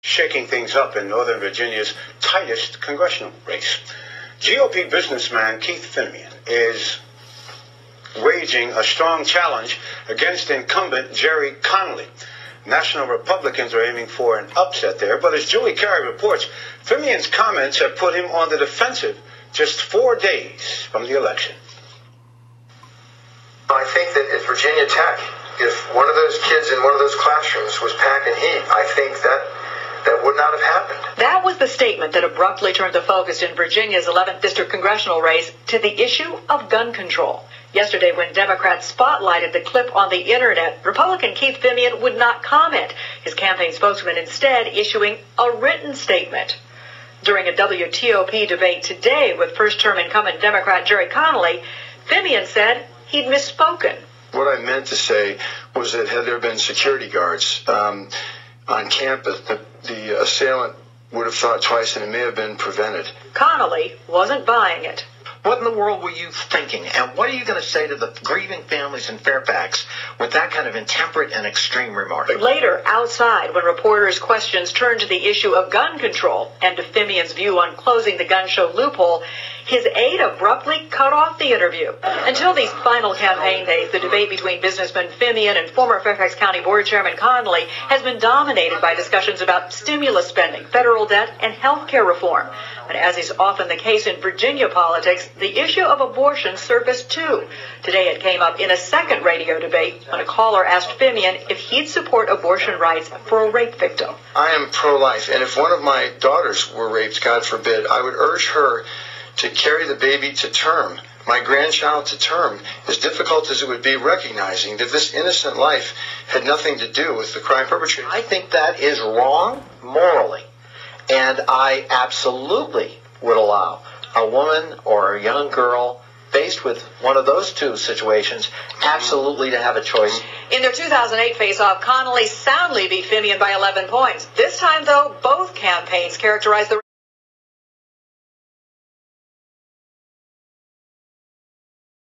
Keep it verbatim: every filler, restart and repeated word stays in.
shaking things up in Northern Virginia's tightest congressional race. G O P businessman Keith Fimian is waging a strong challenge against incumbent Jerry Connolly. National Republicans are aiming for an upset there, but as Julie Carey reports, Fimian's comments have put him on the defensive just four days from the election. I think that at Virginia Tech, if one of those kids in one of those classrooms was packing heat, I think that that would not have happened. That was the statement that abruptly turned the focus in Virginia's eleventh District congressional race to the issue of gun control. Yesterday, when Democrats spotlighted the clip on the internet, Republican Keith Fimian would not comment, his campaign spokesman instead issuing a written statement. During a W T O P debate today with first-term incumbent Democrat Jerry Connolly, Fimian said he'd misspoken. What I meant to say was that had there been security guards um, on campus, the, the assailant would have thought twice and it may have been prevented. Connolly wasn't buying it. What in the world were you thinking? And what are you going to say to the grieving families in Fairfax with that kind of intemperate and extreme remark? Later, outside, when reporters' questions turned to the issue of gun control and to Fimian's view on closing the gun show loophole, his aide abruptly cut off the interview. Until these final campaign days, the debate between businessman Fimian and former Fairfax County Board Chairman Connolly has been dominated by discussions about stimulus spending, federal debt, and health care reform. But as is often the case in Virginia politics, the issue of abortion surfaced too. Today it came up in a second radio debate when a caller asked Fimian if he'd support abortion rights for a rape victim. I am pro-life, and if one of my daughters were raped, God forbid, I would urge her to carry the baby to term, my grandchild to term, as difficult as it would be, recognizing that this innocent life had nothing to do with the crime perpetrated. I think that is wrong morally, and I absolutely would allow a woman or a young girl faced with one of those two situations absolutely to have a choice. In their two thousand eight face-off, Connolly soundly beat Fimian by eleven points. This time, though, both campaigns characterized the